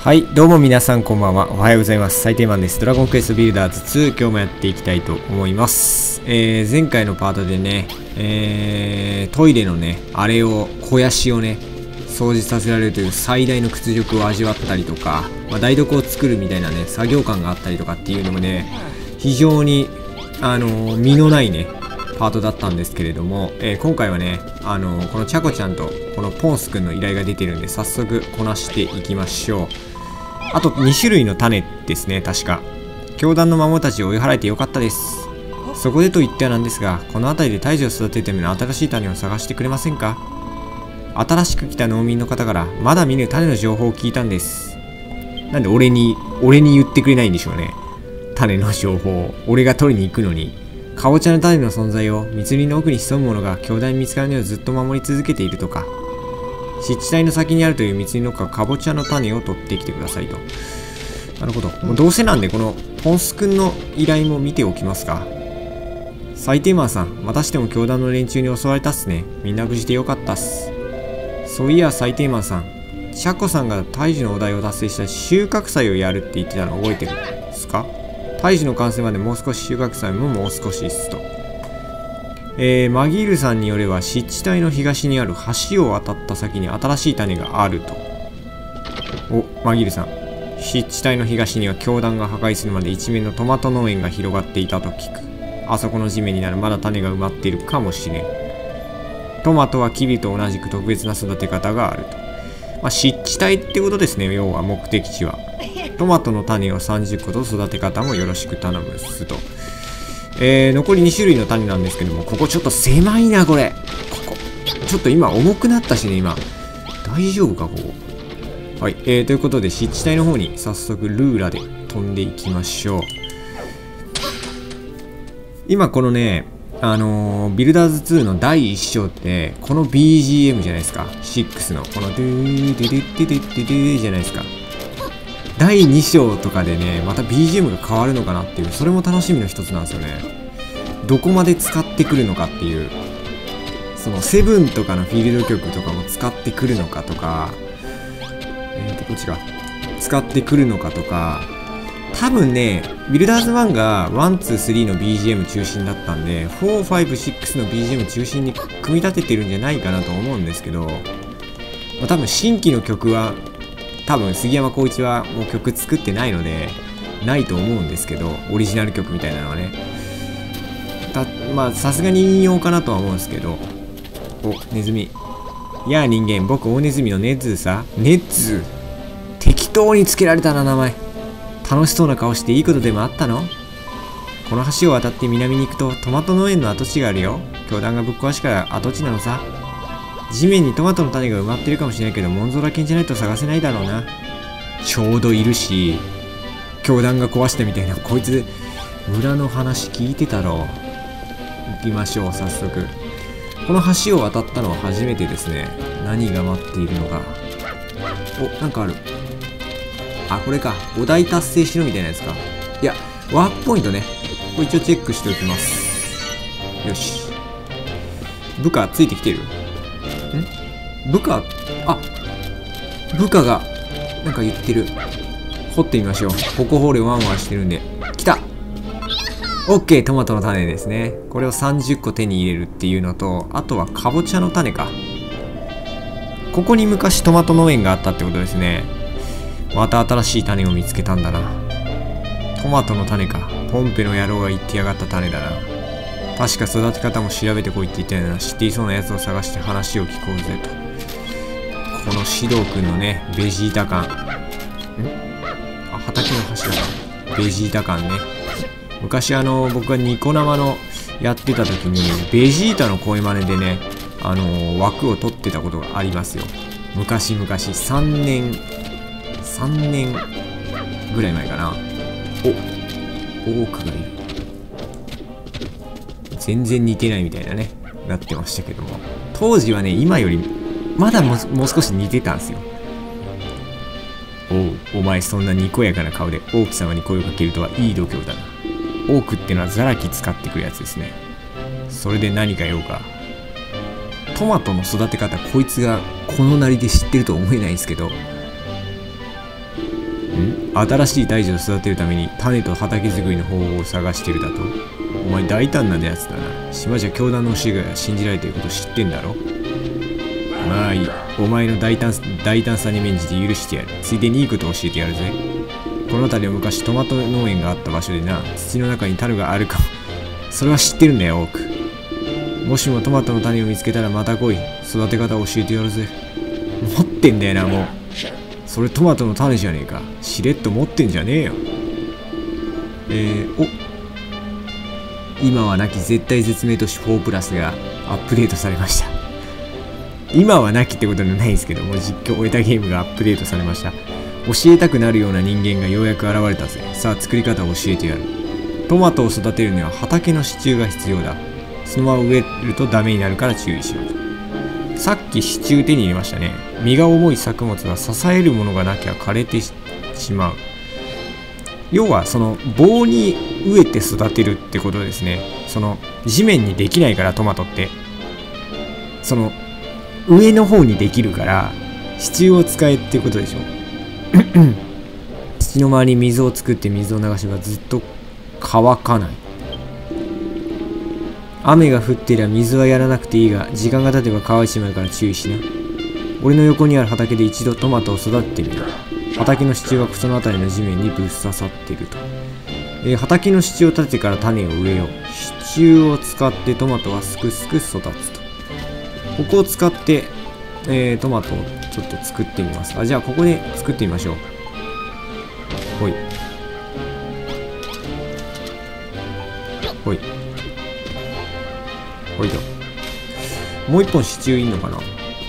はい、どうも皆さんこんばんは。おはようございます。サイテーマンです。ドラゴンクエストビルダーズ2、今日もやっていきたいと思います。前回のパートでね、トイレのね、あれを、肥やしをね、掃除させられるという最大の屈辱を味わったりとか、台所を作るみたいなね、作業感があったりとかっていうのもね、非常に、身のないね、パートだったんですけれども、今回はね、このチャコちゃんとこのポンスくんの依頼が出てるんで、早速こなしていきましょう。あと2種類の種ですね、確か。教団の魔物たちを追い払えてよかったです。そこでと言ってはなんですが、この辺りで胎児を育てるための新しい種を探してくれませんか？新しく来た農民の方からまだ見ぬ種の情報を聞いたんです。なんで俺に言ってくれないんでしょうね。種の情報を。俺が取りに行くのに。かぼちゃの種の存在を密林の奥に潜むものが兄弟に見つからないようずっと守り続けているとか。湿地帯の先にあるという密林の奥かぼちゃの種を取ってきてくださいと。なるほど。もうどうせなんでこのポンスくんの依頼も見ておきますか。サイテーマンさん、またしても教団の連中に襲われたっすね。みんな無事でよかったっす。そういやサイテーマンさん、シャコさんが胎児のお題を達成した収穫祭をやるって言ってたの覚えてるんですか？胎児の完成までもう少し、収穫祭ももう少しですと。マギールさんによれば湿地帯の東にある橋を渡った先に新しい種があると。お、マギールさん。湿地帯の東には教団が破壊するまで一面のトマト農園が広がっていたと聞く。あそこの地面にならまだ種が埋まっているかもしれん。トマトはキビと同じく特別な育て方があると。湿地帯ってことですね、要は目的地は。トマトの種を30個と育て方もよろしく頼むっすと。残り2種類の種なんですけども、ここちょっと狭いな、これ。ここ。ちょっと今重くなったしね、今。大丈夫か、ここ。はい。ということで、湿地帯の方に早速ルーラで飛んでいきましょう。今このね、ビルダーズ2の第1章って、この BGM じゃないですか。6の。このドゥードゥドゥドゥドゥドゥドゥじゃないですか。第2章とかでね、また BGM が変わるのかなっていう、それも楽しみの一つなんですよね。どこまで使ってくるのかっていう、そのセブンとかのフィールド曲とかも使ってくるのかとか、こっちか。使ってくるのかとか、多分ね、ビルダーズ1が1、2、3の BGM 中心だったんで、4、5、6の BGM 中心に組み立ててるんじゃないかなと思うんですけど、多分新規の曲は、多分杉山浩一はもう曲作ってないのでないと思うんですけど、オリジナル曲みたいなのはね、まあさすがに引用かなとは思うんですけど。お、ネズミ。やあ人間、僕大ネズミのネッズーさ。ネッズー、適当につけられたな、名前。楽しそうな顔していいことでもあったの？この橋を渡って南に行くとトマト農園の跡地があるよ。教団がぶっ壊しから跡地なのさ。地面にトマトの種が埋まってるかもしれないけど、モンゾラ犬じゃないと探せないだろうな。ちょうどいるし、教団が壊したみたいな、こいつ村の話聞いてたろう。行きましょう、早速。この橋を渡ったのは初めてですね。何が待っているのか。お、なんかある。あ、これか。お題達成しろみたいなやつか。いや、ワープポイントね。これ一応チェックしておきます。よし。部下ついてきてる？部下、部下が、なんか言ってる。掘ってみましょう。ここ掘れワンワンしてるんで。来た！ OK! トマトの種ですね。これを30個手に入れるっていうのと、あとはかぼちゃの種か。ここに昔トマト農園があったってことですね。また新しい種を見つけたんだな。トマトの種か。ポンペの野郎が言ってやがった種だな。確か育て方も調べてこいって言ったような、知っていそうなやつを探して話を聞こうぜと。このシドウくんのね、ベジータ感。畑の柱か。ベジータ感ね。昔僕がニコ生のやってた時に、ベジータの声真似でね、枠を取ってたことがありますよ。昔々、3年ぐらい前かな。お、オークがいる。全然似てないみたいなね、なってましたけども。当時はね、今より、まだもう少し似てたんですよ。おう、お前そんなにこやかな顔で王騎様に声をかけるとはいい度胸だな。オークってのはザラキ使ってくるやつですね。それで何か用か。トマトの育て方、こいつがこのなりで知ってると思えないんですけど。 新しい大樹を育てるために種と畑作りの方法を探してるだと。お前大胆なやつだな。島じゃ教団の教えが信じられていること知ってんだろ。まあいい。お前の大胆さに免じて許してやる。ついでにいいことを教えてやるぜ。この辺りは昔トマト農園があった場所でな、土の中に種があるかも。それは知ってるんだよ、多く。もしもトマトの種を見つけたらまた来い。育て方を教えてやるぜ。持ってんだよな、もう。それトマトの種じゃねえか。しれっと持ってんじゃねえよ。今はなき絶対絶命都市4プラスがアップデートされました。今はなきってことではないんですけども、実況を終えたゲームがアップデートされました。教えたくなるような人間がようやく現れたぜ。さあ作り方を教えてやる。トマトを育てるには畑の支柱が必要だ。そのまま植えるとダメになるから注意しようと。さっき支柱手に入れましたね。実が重い作物は支えるものがなきゃ枯れてしまう。要はその棒に植えて育てるってことですね。その地面にできないからトマトってその上の方にできるから支柱を使えってことでしょ。土の周りに水を作って水を流せばずっと乾かない。雨が降ってりゃ水はやらなくていいが時間が経てば乾いちまうから注意しな。俺の横にある畑で一度トマトを育ててみる。畑の支柱はその辺りの地面にぶっ刺さっていると。畑の支柱を立ててから種を植えよう。支柱を使ってトマトはすくすく育つと。ここを使って、トマトをちょっと作ってみます。じゃあここで作ってみましょう。ほいほいほいと。もう一本支柱いんのかな。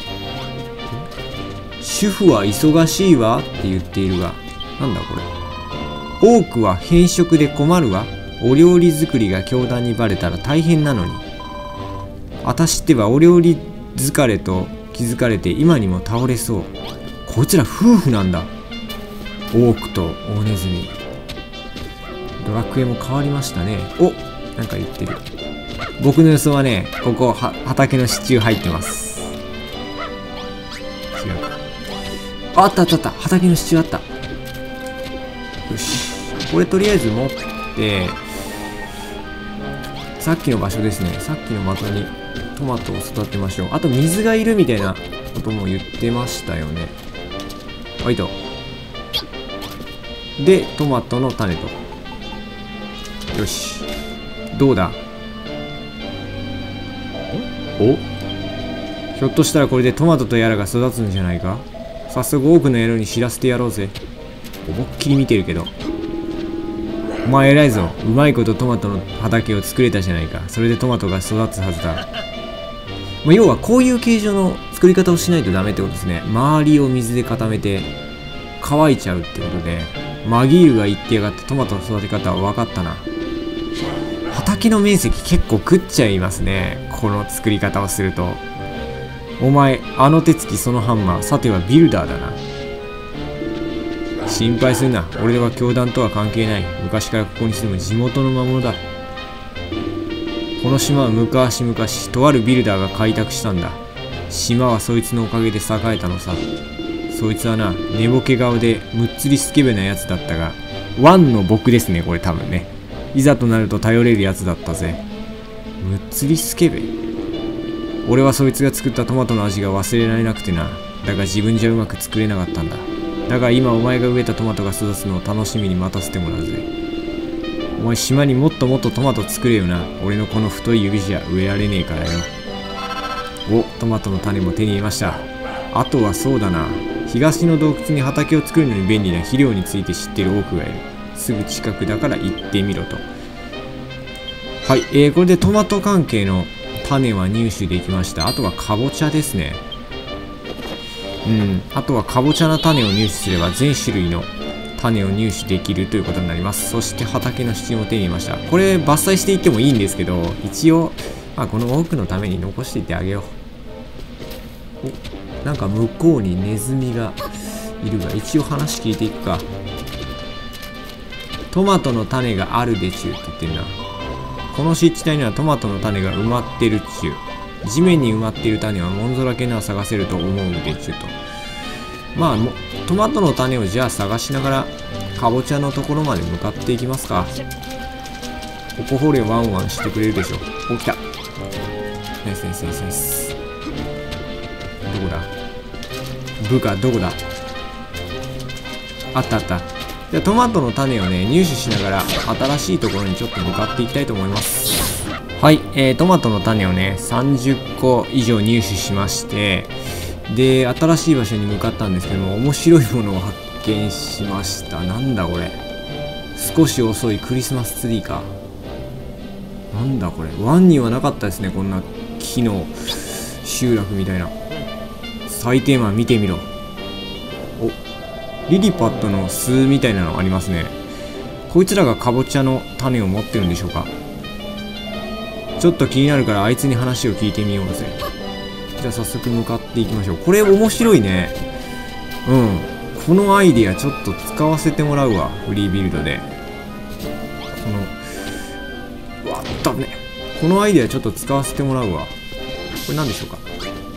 主婦は忙しいわって言っているが、なんだこれ。多くは偏食で困るわ。お料理作りが教団にバレたら大変なのに。あたしってはお料理疲れと気づかれて今にも倒れそう。こいつら夫婦なんだ。オークと大ネズミ。ドラクエも変わりましたね。お、なんか言ってる。僕の予想はね、ここ畑の支柱入ってます。違うか。あったあったあった。畑の支柱あった。よし。これとりあえず持って、さっきの場所ですね。さっきの的にトマトを育てましょう。あと水がいるみたいなことも言ってましたよね。はいと。で、トマトの種と。よし。どうだ？お？ひょっとしたらこれでトマトとやらが育つんじゃないか？早速多くの野郎に知らせてやろうぜ。思いっきり見てるけど。お前偉いぞ。うまいことトマトの畑を作れたじゃないか。それでトマトが育つはずだ。要はこういう形状の作り方をしないとダメってことですね。周りを水で固めて乾いちゃうってことで、マギールが言ってやがってトマトの育て方は分かったな。畑の面積結構食っちゃいますね。この作り方をすると。お前、あの手つきそのハンマー、さてはビルダーだな。心配するな。俺は教団とは関係ない。昔からここに住む地元の魔物だ。この島は昔々、とあるビルダーが開拓したんだ。島はそいつのおかげで栄えたのさ。そいつはな、寝ぼけ顔でむっつりスケベなやつだったが、ワンの僕ですね、これ多分ね。いざとなると頼れるやつだったぜ。むっつりスケベ？俺はそいつが作ったトマトの味が忘れられなくてな。だが自分じゃうまく作れなかったんだ。だが今お前が植えたトマトが育つのを楽しみに待たせてもらうぜ。お前島にもっともっとトマト作れよな。俺のこの太い指じゃ植えられねえからよ。お、トマトの種も手に入れました。あとはそうだな。東の洞窟に畑を作るのに便利な肥料について知ってる多くがいる。すぐ近くだから行ってみろと。はい、これでトマト関係の種は入手できました。あとはかぼちゃですね。あとはかぼちゃの種を入手すれば全種類の種を入手できるということになります。そして畑の支柱も手に入れました。これ伐採していってもいいんですけど、一応、この多くのために残していってあげよう。お、なんか向こうにネズミがいるが、一応話聞いていくか。トマトの種があるでちゅうって言ってるな。この湿地帯にはトマトの種が埋まってるっちゅう。地面に埋まっている種はもんぞらけな探せると思うでちゅうと。トマトの種をじゃあ探しながらかぼちゃのところまで向かっていきますか。ここ掘れワンワンしてくれるでしょ。お、来た。ナイスナイスナイスナイス。どこだ部下、どこだ。あったあった。じゃあトマトの種をね、入手しながら新しいところにちょっと向かっていきたいと思います。はい、トマトの種をね、30個以上入手しまして、で、新しい場所に向かったんですけども、面白いものを発見しました。なんだこれ。少し遅いクリスマスツリーか。なんだこれ。ワンにはなかったですね、こんな木の集落みたいな。最低マン見てみろ。お、リリパットの巣みたいなのありますね。こいつらがかぼちゃの種を持ってるんでしょうか。ちょっと気になるからあいつに話を聞いてみようぜ。じゃあ早速向かっていきましょう。これ面白いね。うん。このアイディアちょっと使わせてもらうわ。フリービルドで。うわ、ダメ。このアイディアちょっと使わせてもらうわ。これ何でしょうか。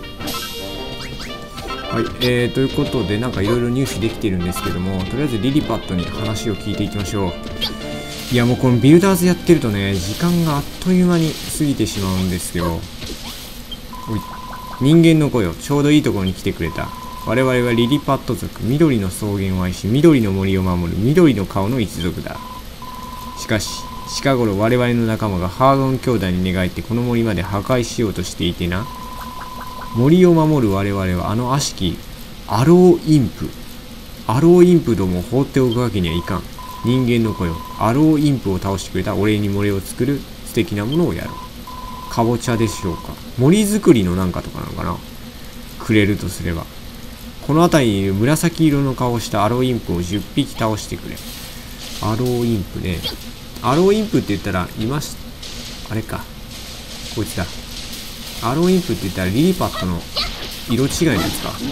はい、ということで、なんかいろいろ入手できているんですけども、とりあえずリリパットに話を聞いていきましょう。いや、もうこのビルダーズやってるとね、時間があっという間に過ぎてしまうんですよ。おい、人間の声をちょうどいいところに来てくれた。我々はリリパット族、緑の草原を愛し、緑の森を守る緑の顔の一族だ。しかし、近頃我々の仲間がハードン兄弟に寝返ってこの森まで破壊しようとしていてな。森を守る我々はあの悪しきアローインプどもを放っておくわけにはいかん。人間の子よ、アローインプを倒してくれたお礼に森を作る素敵なものをやろう。かぼちゃでしょうか。森作りのなんかとかなのかな。くれるとすれば、この辺りにいる紫色の顔をしたアローインプを10匹倒してくれ。アローインプね。アローインプって言ったらあれか、こいつだ。アローインプって言ったらリリパットの色違いのやつか。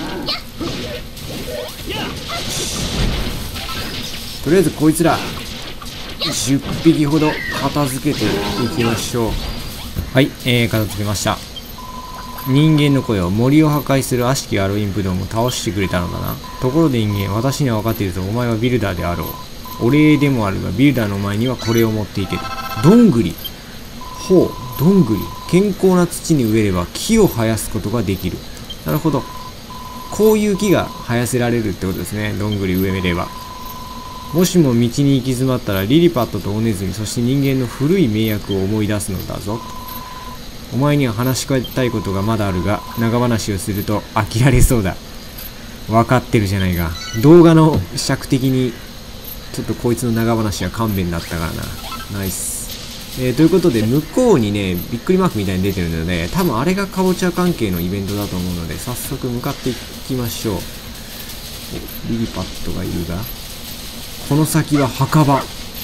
とりあえずこいつら10匹ほど片付けていきましょう。はい、片付けました。人間の声を森を破壊する悪しきアローインプどもを倒してくれたのだな。ところで人間、私には分かっているぞ。お前はビルダーであろう。お礼でもあるが、ビルダーの前にはこれを持っていけと。どんぐり。ほう、どんぐり。健康な土に植えれば木を生やすことができる。なるほど。こういう木が生やせられるってことですね。どんぐり植えれば。もしも道に行き詰まったらリリパットとオネズミ、そして人間の古い名役を思い出すのだぞ。お前には話したいことがまだあるが、長話をすると飽きられそうだ。分かってるじゃないか。動画の尺的にちょっとこいつの長話は勘弁だったからな。ナイス。ということで、向こうにね、びっくりマークみたいに出てるので、多分あれがかぼちゃ関係のイベントだと思うので、早速向かっていきましょう。リリパットがいるが、この先は墓場。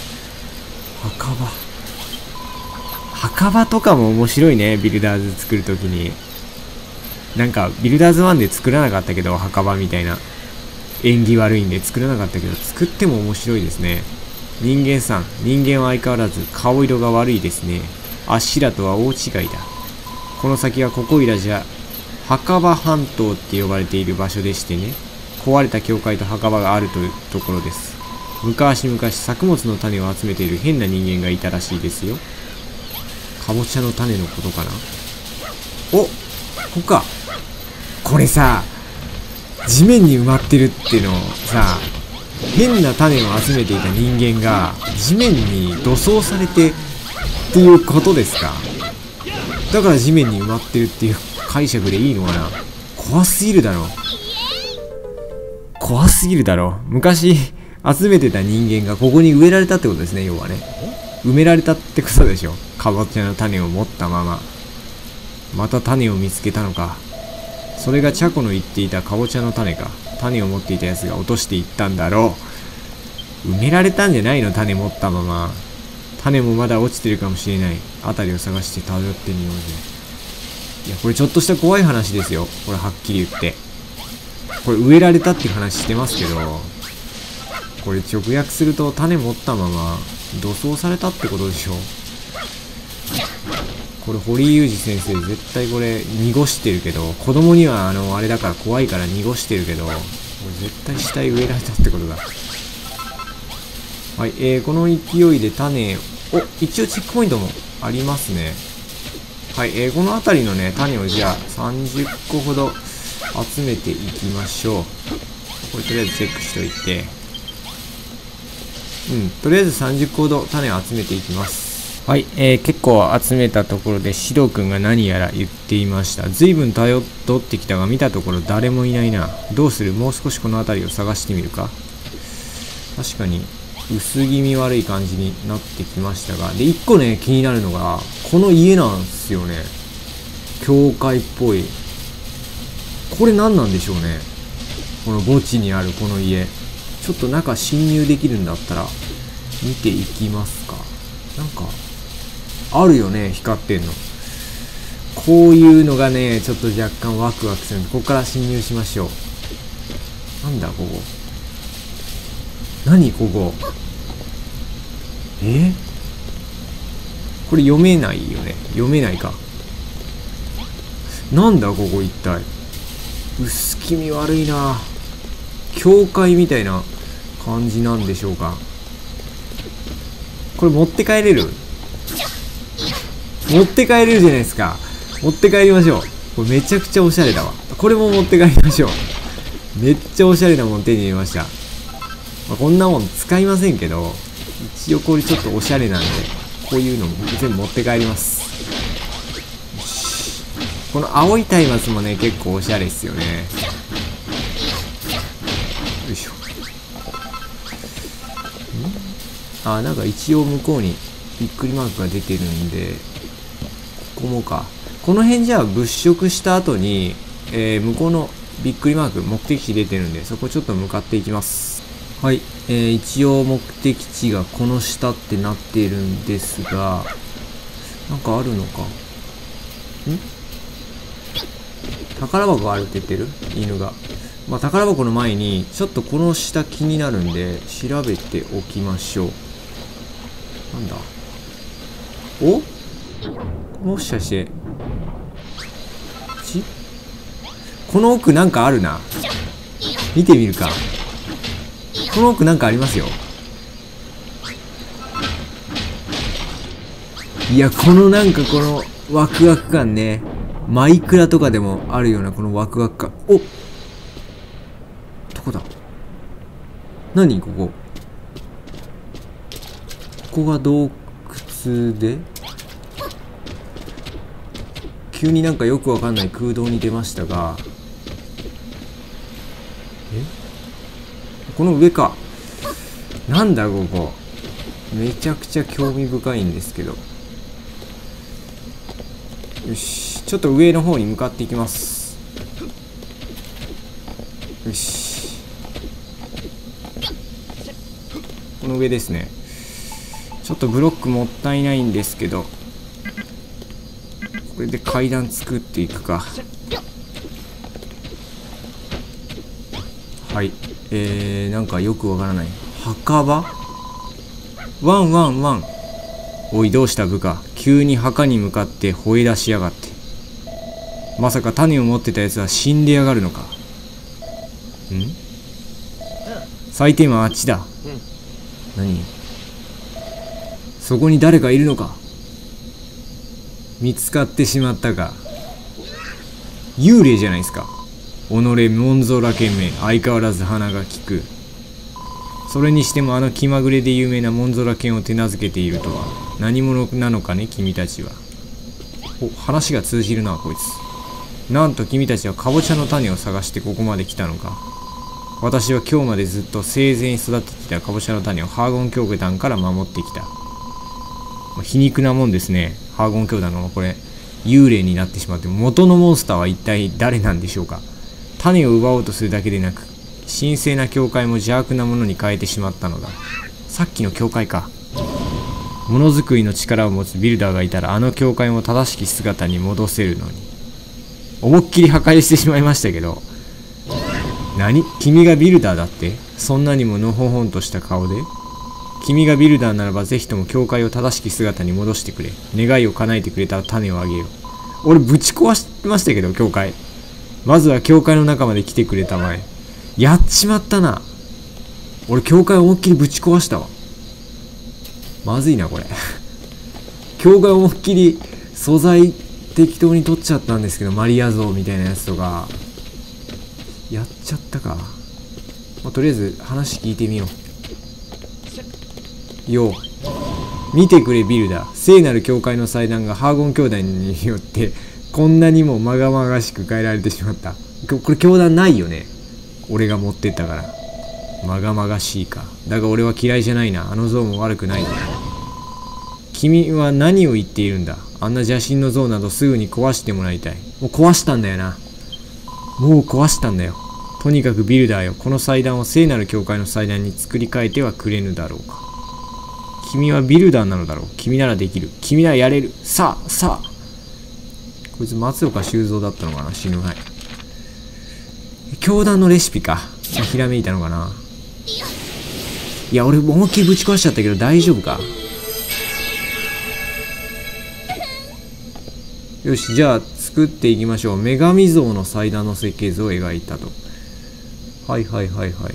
墓場とかも面白いね、ビルダーズ作るときに。なんか、ビルダーズ1で作らなかったけど、墓場みたいな。縁起悪いんで作らなかったけど、作っても面白いですね。人間さん、人間は相変わらず顔色が悪いですね。あっしらとは大違いだ。この先はここいらじゃ、墓場半島って呼ばれている場所でしてね。壊れた教会と墓場があるというところです。昔々作物の種を集めている変な人間がいたらしいですよ。かぼちゃの種のことかな。お、ここか。これさ、地面に埋まってるっていうのをさ、変な種を集めていた人間が地面に土葬されてっていうことですか。だから地面に埋まってるっていう解釈でいいのかな。怖すぎるだろ。昔集めてた人間がここに植えられたってことですね。要はね、埋められたってことでしょ。かぼちゃの種を持ったまま。また種を見つけたのか。それがチャコの言っていたかぼちゃの種か。種を持っていたやつが落としていったんだろう。埋められたんじゃないの、種持ったまま。種もまだ落ちてるかもしれない。辺りを探して漂ってみようぜ。いや、これちょっとした怖い話ですよ。これはっきり言って。これ植えられたっていう話してますけど、これ直訳すると種持ったまま土葬されたってことでしょ。これ堀井雄二先生絶対これ濁してるけど、子供にはあれだから怖いから濁してるけど、これ絶対死体植えられたってことだ。 はい、この勢いで種を、一応チェックポイントもありますね。はい、この辺りのね、種をじゃあ30個ほど集めていきましょう。これとりあえずチェックしといて。とりあえず30個ほど種を集めていきます。はい、結構集めたところで、シドくんが何やら言っていました。随分頼ってきたが、見たところ誰もいないな。どうする？もう少しこの辺りを探してみるか。確かに、薄気味悪い感じになってきましたが。で、1個ね、気になるのが、この家なんですよね。教会っぽい。これ何なんでしょうね。この墓地にあるこの家。ちょっと中侵入できるんだったら、見ていきますか。なんか、あるよね、光ってんの。こういうのがね、ちょっと若干ワクワクするんで、ここから侵入しましょう。なんだ、ここ。何、ここ。これ読めないよね。読めないか。なんだ、ここ一体。薄気味悪いな。教会みたいな感じなんでしょうか。これ持って帰れる？持って帰れるじゃないですか。持って帰りましょう。これめちゃくちゃおしゃれだわ。これも持って帰りましょう。めっちゃおしゃれなもん手に入れました。こんなもん使いませんけど、一応これちょっとおしゃれなんで、こういうのも全部持って帰ります。この青い松明もね、結構おしゃれっすよね。よいしょ。なんか一応向こうにびっくりマークが出てるんで、ここもか。この辺じゃあ物色した後に、向こうのびっくりマーク、目的地出てるんで、そこちょっと向かっていきます。はい、一応目的地がこの下ってなっているんですが、なんかあるのか。宝箱あるって言ってる？犬が。宝箱の前に、ちょっとこの下気になるんで、調べておきましょう。なんだ？もしかして、この奥なんかあるな。見てみるか。この奥なんかありますよ。いや、このなんかこのワクワク感ね。マイクラとかでもあるようなこのワクワク感。どこだ？何ここ？ここが洞窟で？急になんかよくわかんない空洞に出ましたが。この上か。なんだここ。めちゃくちゃ興味深いんですけど。よし。ちょっと上の方に向かっていきます。よし。この上ですね。ちょっとブロックもったいないんですけど。これで階段作っていくか。はい。なんかよくわからない。墓場？ワンワンワン。おい、どうした部下。急に墓に向かって吠え出しやがって。まさか種を持ってたやつは死んでやがるのか。最低はあっちだ。何？そこに誰かいるのか。見つかってしまったか。幽霊じゃないですか。己モンゾラ剣め、相変わらず鼻が利く。それにしても気まぐれで有名なモンゾラ剣を手なずけているとは何者なのかね、君たちは。話が通じるな、こいつ。なんと君たちはカボチャの種を探してここまで来たのか。私は今日までずっと生前に育ててきたカボチャの種をハーゴン教団から守ってきた。皮肉なもんですね。ハーゴン教団がこれ幽霊になってしまって、元のモンスターは一体誰なんでしょうか。種を奪おうとするだけでなく、神聖な教会も邪悪なものに変えてしまったのだ。さっきの教会か。ものづくりの力を持つビルダーがいたら、教会も正しき姿に戻せるのに。思いっきり破壊してしまいましたけど。君がビルダーだって？そんなにものほほんとした顔で？君がビルダーならばぜひとも教会を正しき姿に戻してくれ。願いを叶えてくれたら種をあげよう。俺ぶち壊しましたけど、教会。まずは教会の中まで来てくれたまえ。やっちまったな。俺教会思いっきりぶち壊したわ。 まずいなこれ教会思いっきり素材適当に取っちゃったんですけど、マリア像みたいなやつとかやっちゃったか。まあ、とりあえず話聞いてみよう。よう見てくれビルダー、聖なる教会の祭壇がハーゴン兄弟によってこんなにもまがまがしく変えられてしまった。これ教団ないよね、俺が持ってったから。まがまがしいか。だが俺は嫌いじゃないな。あの像も悪くない。君は何を言っているんだ。あんな邪神の像などすぐに壊してもらいたい。もう壊したんだよな。もう壊したんだよ。とにかくビルダーよ、この祭壇を聖なる教会の祭壇に作り変えてはくれぬだろうか。君はビルダーなのだろう。君ならできる。君ならやれる。さあさあ。こいつ松岡修造だったのかな。死ぬ前。教団のレシピか。ひらめいたのかな。いや俺思いっきりぶち壊しちゃったけど大丈夫か。よし、じゃあ作っていきましょう。女神像の祭壇の設計図を描いたと。はいはいはいはい。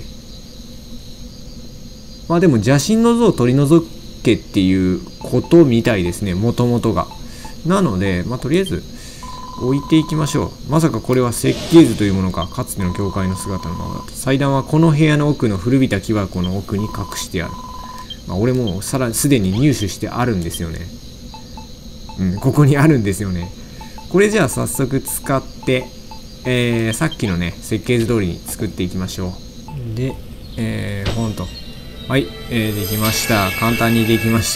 まあでも邪神の像を取り除けっていうことみたいですね、もともとが。なので、まあとりあえず置いていきましょう。まさかこれは設計図というものか。かつての教会の姿のままだと。祭壇はこの部屋の奥の古びた木箱の奥に隠してある。まあ俺もすでに入手してあるんですよね。ここにあるんですよね。これじゃあ早速使って、さっきのね設計図通りに作っていきましょう。で、ほんとはい、できました。簡単にできました。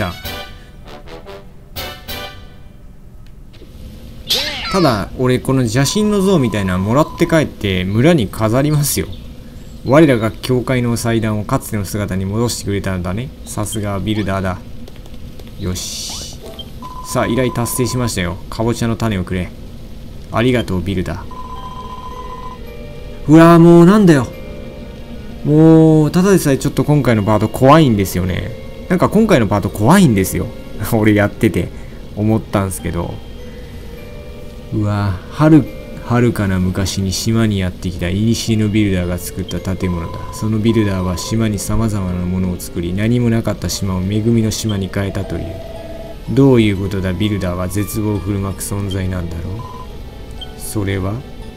ただ俺この邪神の像みたいなのもらって帰って村に飾りますよ。我らが教会の祭壇をかつての姿に戻してくれたんだね。さすがビルダーだ。よし、さあ依頼達成しましたよ。かぼちゃの種をくれ。ありがとうビルダー。うわーもうなんだよ。もうただでさえちょっと今回のパート怖いんですよね。なんか今回のパート怖いんですよ俺やってて思ったんですけど。うわー、はるかな昔に島にやってきた古のビルダーが作った建物だ。そのビルダーは島に様々なものを作り、何もなかった島を恵みの島に変えたという。どういうことだ。ビルダーは絶望を振る舞く存在なんだろう。それは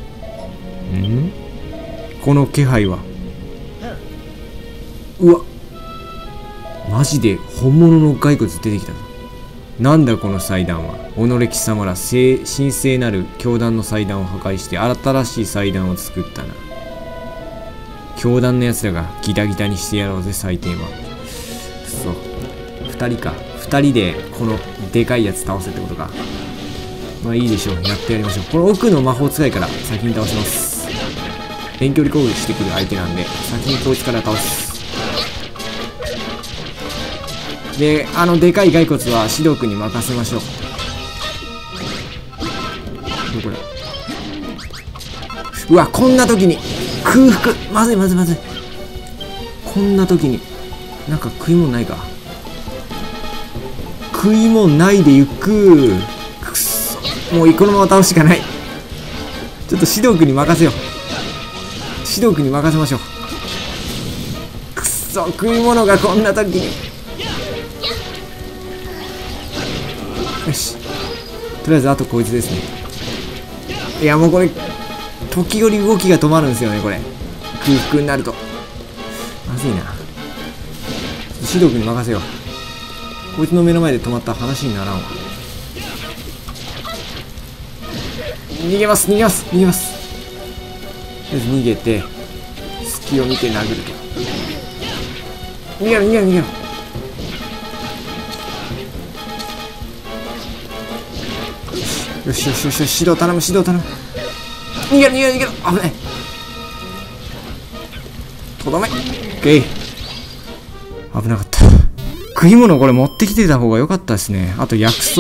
この気配は。うわマジで本物の骸骨出てきたぞ。なんだこの祭壇は。己貴様ら神聖なる教団の祭壇を破壊して新しい祭壇を作ったな。教団のやつらがギタギタにしてやろうぜ。祭典はくそ。2人か。2人でこのでかいやつ倒せってことか。まあいいでしょう、やってやりましょう。この奥の魔法使いから先に倒します。遠距離攻撃してくる相手なんで先にこいつから倒す。で、でかい骸骨はシド君に任せましょう。これうわ、こんな時に空腹。まずいまずいまずい。こんな時になんか食い物ないか。食い物ないで行く。くそ、もうこのまま倒すしかない。ちょっとシド君に任せよう。シド君に任せましょう。くそ、食い物がこんな時に。よし、とりあえずあとこいつですね。いやもうこれ時折動きが止まるんですよね。これ空腹になるとまずいな。シド君に任せよう。こいつの目の前で止まったら話にならんわ。逃げます逃げます逃げます。とりあえず逃げて隙を見て殴ると。逃げろ逃げろ逃げろ。よしよしよしよし、指導頼む指導頼む。逃げろ逃げろ逃げろ。危ない。とどめ。オッケー。危なかった。食い物これ持ってきてた方が良かったですね。あと薬草。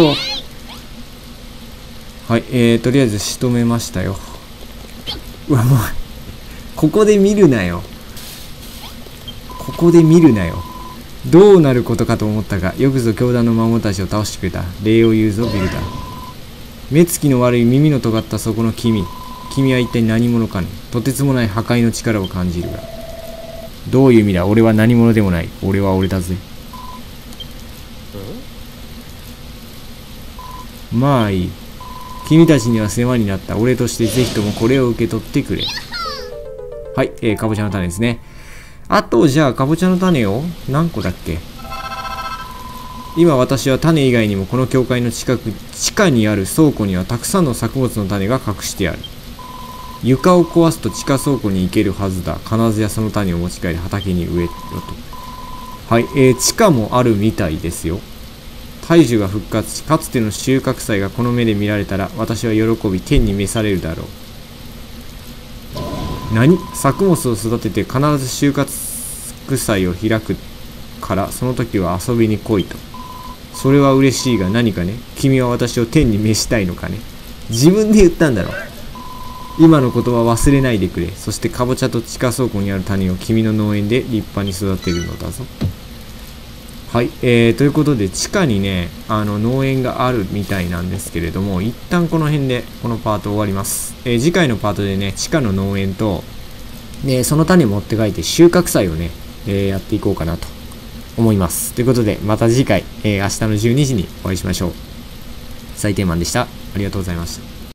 はい、とりあえず仕留めましたよ。うわもうここで見るなよ。ここで見るなよ。どうなることかと思ったが、よくぞ教団の魔物たちを倒してくれた。礼を言うぞビルダー。目つきの悪い耳の尖ったそこの君は一体何者かね。とてつもない破壊の力を感じるが。どういう意味だ。俺は何者でもない。俺は俺だぜ。 まあいい。君たちには世話になった。俺としてぜひともこれを受け取ってくれ。はい、かぼちゃの種ですね。あと、じゃあ、かぼちゃの種を何個だっけ？今私は種以外にもこの教会の地下にある倉庫にはたくさんの作物の種が隠してある。床を壊すと地下倉庫に行けるはずだ。必ずやその種を持ち帰り畑に植えろと。はい、地下もあるみたいですよ。大樹が復活し、かつての収穫祭がこの目で見られたら、私は喜び天に召されるだろう。何？作物を育てて必ず収穫祭を開くから、その時は遊びに来いと。それは嬉しいが何かね、君は私を天に召したいのかね。自分で言ったんだろう。今の言葉忘れないでくれ。そしてかぼちゃと地下倉庫にある種を君の農園で立派に育てるのだぞ。はい、ということで地下にね、農園があるみたいなんですけれども、一旦この辺でこのパート終わります。次回のパートでね、地下の農園と、その種持って帰って収穫祭をね、やっていこうかなと思います。ということで、また次回、明日の12時にお会いしましょう。サイテンマンでした。ありがとうございました。